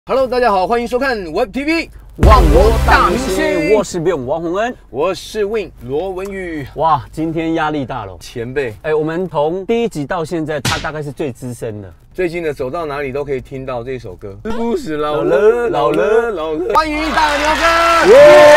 Hello， 大家好，欢迎收看 Web TV 网罗大明星，我是 Bill 王洪恩， 我是 Win 罗文宇。 哇，今天压力大了， 前辈， 我们从第一集到现在，他大概是最资深的。 最近的走到哪里都可以听到这首歌，是不是老了老了老了？欢迎大牛哥！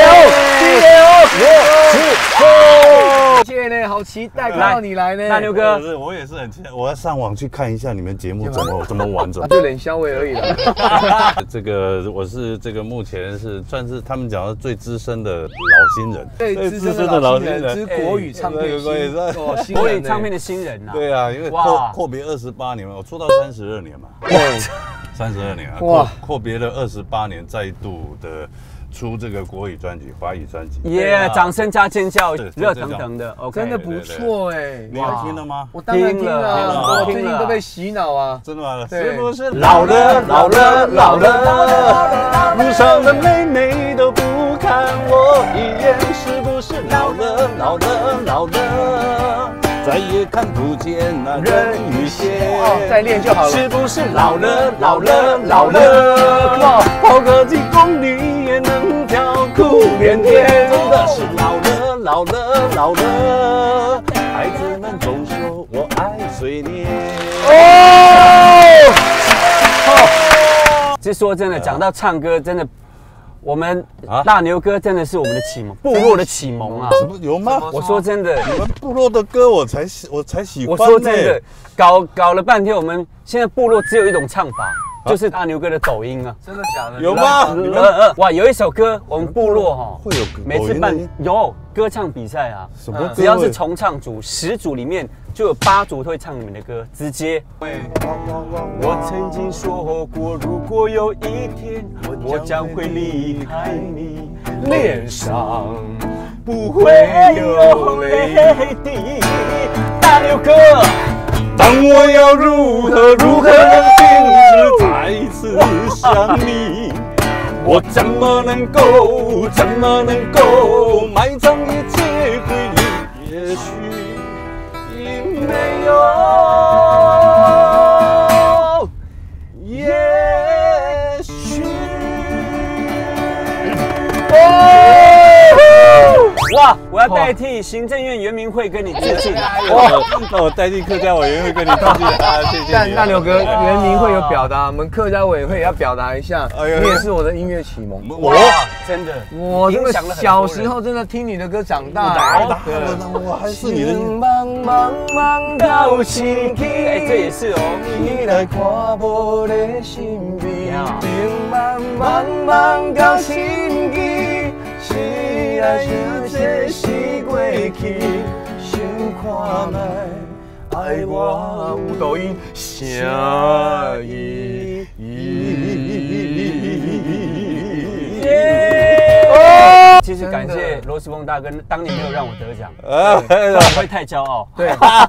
谢谢呢，好期待看到你来呢。 大牛哥， 我也是很期待，我要上网去看一下你们节目怎么玩， 就冷消味而已啦。 这个我是这个目前是算是他们讲的最资深的老新人， 最资深的老新人之国语唱片国语唱片的新人呐。 对啊，因为阔别28年嘛，我出道32年嘛， 对 ，32年啊，阔别了28年，再度的出这个国语专辑、华语专辑， 耶！掌声加尖叫，热腾腾的 ，OK， 真的不错哎。 你还听了吗？ 我当然听了，我最近都被洗脑啊。 真的吗？ 是不是老了老了老了， 路上的妹妹都不看我一眼，是不是老了老了老了？再也看不见那人鱼线， 再练就好了。 是不是老了老了老了？ 跑个几公里也能跳酷连天，真的是老了老了老了。孩子们总说我爱碎念。 其实说真的，讲到唱歌，真的。我们大牛哥真的是我们的启蒙，部落的启蒙啊！ 什么有吗？ 我说真的， 你们部落的歌我才喜欢。 我说真的，搞了半天，我们现在部落只有一种唱法，就是大牛哥的抖音啊！ 真的假的？ 有吗？ 哇，有一首歌，我们部落哈会有每次办有歌唱比赛啊， 什么只要是重唱组10组里面就有8组会唱你们的歌，直接。我曾经说过，如果有一天我将会离开你，脸上不会有泪滴。大牛哥， 当我要如何能停止再一次想你？我怎么能够埋葬一切回忆？也许已没有，也许。 哇！我要代替行政院原民会跟你致敬。 那我代替客家委员会跟你致敬啊！谢谢。 但大牛哥，原民会有表达，我们客家委员会也要表达一下。你也是我的音乐启蒙。 我真的， 我这个小时候真的听你的歌长大。 我还是你的。 茫到心机， 这也是哦。 你来看我的心味，茫到心机。是啊，像这是过去，想看卖爱我有抖音啥意义？ 其实感谢罗时丰大哥，当年没有让我得奖，我会太骄傲。 对。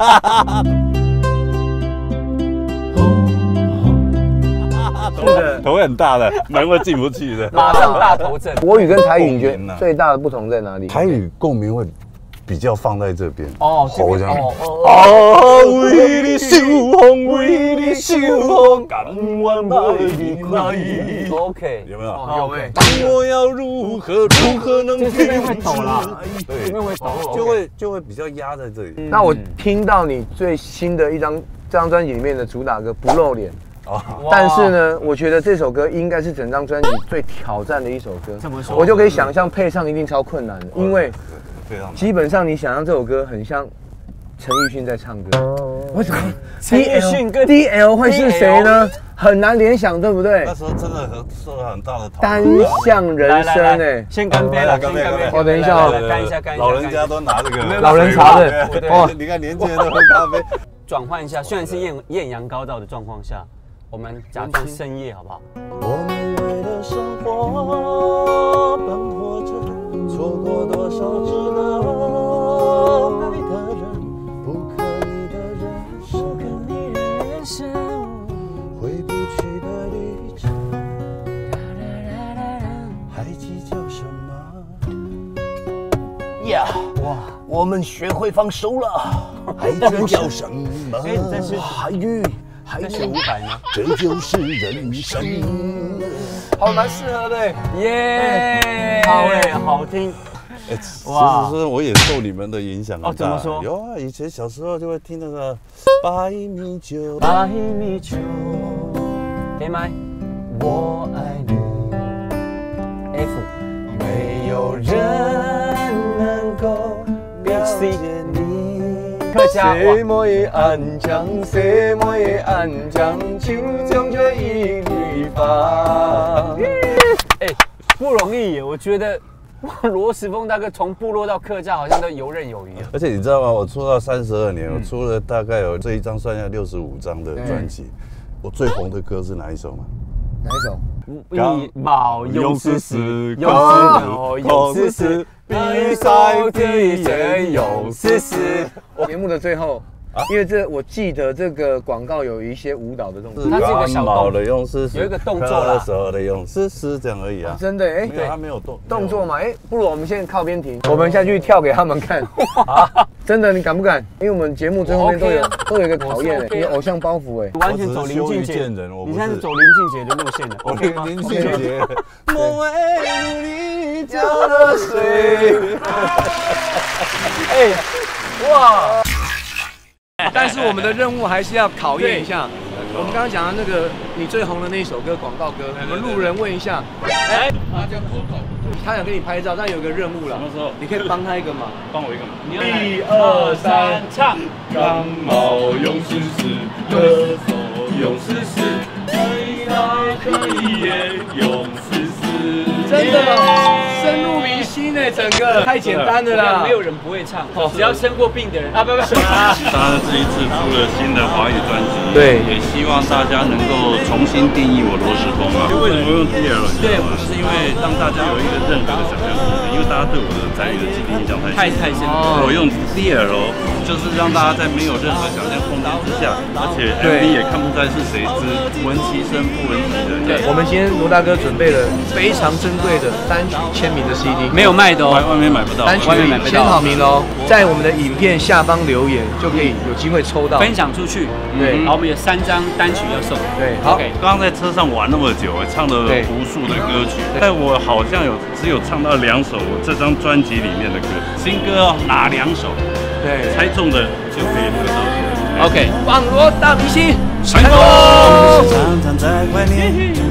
头很大的，门会进不去的。 马上大头症。 国语跟台语，你觉得最大的不同在哪里？ 台语共鸣会比较放在这边。 吼这样。为你受风，为你受风，甘愿袂离开。 OK， 有没有？ 有哎。 我要如何能停止？ 这边会抖啦，这边会抖， 就会比较压在这里。 那我听到你最新的这张专辑里面的主打歌《不露脸》。但是呢，我觉得这首歌应该是整张专辑最挑战的一首歌。 怎么说？ 我就可以想象配唱一定超困难的，因为基本上你想象这首歌很像陈奕迅在唱歌。为什么？ 陈奕迅跟 DL 会是谁呢？很难联想，对不对？ 那时候真的受到很大的单向人生哎。 先干杯了，干杯！ 哦，等一下哦， 干一下。 老人家都拿这个老人茶的。 哦，你看年轻人都喝咖啡。 转换一下，虽然是艳阳高照的状况下。我们假装深夜好不好？ 我们为了生活奔波着，错过多少值得爱的人，不可逆的人生，回不去的旅程，还计较什么？呀，哇，我们学会放手了，还计较什么？ 这是海域。 这是500吗？ 这就是人生。 哦，蛮适合的。 耶，好好听。 其实我也受你们的影响很大。 哦，怎么说？ 有啊，以前小时候就会听那个百米酒， 百米酒，可以吗？ 我爱你 F， 没有人能够了解你。 客家什么也安详，什么也安详，心中就一缕发。 哎，不容易耶，我觉得。罗时丰大哥从部落到客家好像都游刃有余。 而且你知道吗？我出道32年，我出了大概有这一张算下65张的专辑。我最红的歌是哪一首吗？ 哪一首？ 一毛勇士时， 勇士时，比赛的人勇士时。节目的最后。因为我记得这个广告有一些舞蹈的动作， 它是一个小动作的勇士， 有一个动作啦， 手的勇士是这样而已啊。 真的哎， 对，他没有动作嘛，哎，不如我们现在靠边停，我们下去跳给他们看。啊，真的，你敢不敢？因为我们节目最后面都有一个考验哎，你偶像包袱哎， 完全走林俊杰，你现在是走林俊杰的路线的 ，OK 吗？ 林俊杰， 梦为你浇了水。哎，哇！但是我们的任务还是要考验一下。我们刚刚讲的那个你最红的那一首歌广告歌，我们路人问一下，哎，他想跟你拍照，但有个任务了。什么时候？你可以帮他一个忙， 帮我一个忙。 1、2、3，唱。 刚毛勇士时，歌手勇士时，未来可以也勇士时。 真的深入民心呢，整个太简单了啦， 没有人不会唱，只要生过病的人啊，不。 他这一次出了新的华语专辑， 对， 也希望大家能够重新定义我罗时丰啊。为什么用 DL？ 对，是因为让大家有一个任何的想象空间，因为大家对我的参与的基地印象太深。我用 DL 就是让大家在没有任何想象空间之下，而且 MV 也看不出来是谁之闻其声不闻其人。 对，我们今天罗大哥准备了非常珍贵的单曲签名的 CD， 没有卖的哦， 外面买不到， 单曲签好名哦，在我们的影片下方留言就可以有机会抽到， 分享出去。对，然后我们有3张单曲要送。 对，好。 刚刚在车上玩那么久，唱了无数的歌曲，但我好像只有唱到2首我这张专辑里面的歌，新歌哦，哪2首？ 对， 猜中的就可以得到。 OK， 网罗大明星， 成功。 常常在怀念。